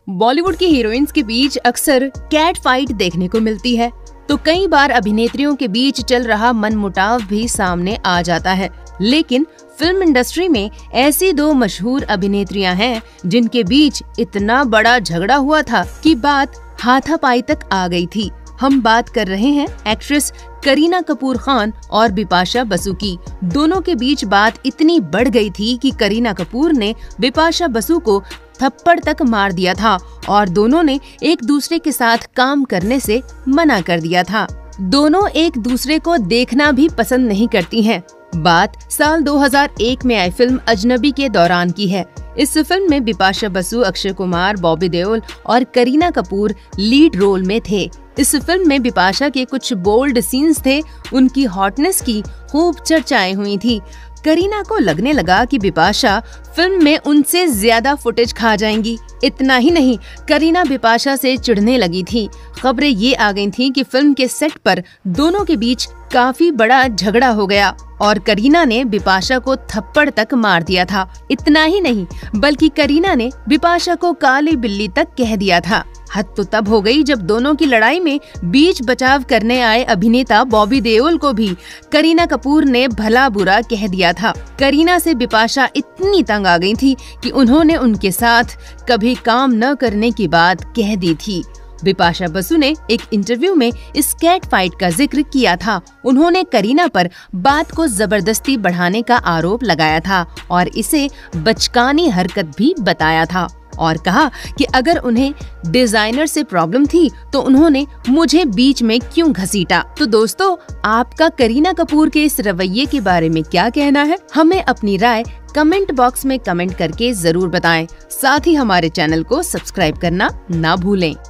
बॉलीवुड की हीरोइंस के बीच अक्सर कैट फाइट देखने को मिलती है, तो कई बार अभिनेत्रियों के बीच चल रहा मनमुटाव भी सामने आ जाता है। लेकिन फिल्म इंडस्ट्री में ऐसी दो मशहूर अभिनेत्रियां हैं जिनके बीच इतना बड़ा झगड़ा हुआ था कि बात हाथापाई तक आ गई थी। हम बात कर रहे हैं एक्ट्रेस करीना कपूर खान और बिपाशा बसु की। दोनों के बीच बात इतनी बढ़ गई थी कि करीना कपूर ने बिपाशा बसु को थप्पड़ तक मार दिया था और दोनों ने एक दूसरे के साथ काम करने से मना कर दिया था। दोनों एक दूसरे को देखना भी पसंद नहीं करती हैं। बात साल 2001 में आई फिल्म अजनबी के दौरान की है। इस फिल्म में बिपाशा बसु, अक्षय कुमार, बॉबी देओल और करीना कपूर लीड रोल में थे। इस फिल्म में बिपाशा के कुछ बोल्ड सीन्स थे। उनकी हॉटनेस की खूब चर्चाएं हुई थी। करीना को लगने लगा कि बिपाशा फिल्म में उनसे ज्यादा फुटेज खा जाएंगी। इतना ही नहीं, करीना बिपाशा से चिढ़ने लगी थी। खबरें ये आ गई थीं कि फिल्म के सेट पर दोनों के बीच काफी बड़ा झगड़ा हो गया और करीना ने बिपाशा को थप्पड़ तक मार दिया था। इतना ही नहीं, बल्कि करीना ने बिपाशा को काली बिल्ली तक कह दिया था। हद तो तब हो गई जब दोनों की लड़ाई में बीच बचाव करने आए अभिनेता बॉबी देओल को भी करीना कपूर ने भला बुरा कह दिया था। करीना से बिपाशा इतनी तंग आ गई थी कि उन्होंने उनके साथ कभी काम न करने की बात कह दी थी। बिपाशा बसु ने एक इंटरव्यू में इस कैट फाइट का जिक्र किया था। उन्होंने करीना पर बात को जबरदस्ती बढ़ाने का आरोप लगाया था और इसे बचकानी हरकत भी बताया था और कहा कि अगर उन्हें डिजाइनर से प्रॉब्लम थी तो उन्होंने मुझे बीच में क्यों घसीटा। तो दोस्तों, आपका करीना कपूर के इस रवैये के बारे में क्या कहना है? हमें अपनी राय कमेंट बॉक्स में कमेंट करके जरूर बताएं। साथ ही हमारे चैनल को सब्सक्राइब करना ना भूलें।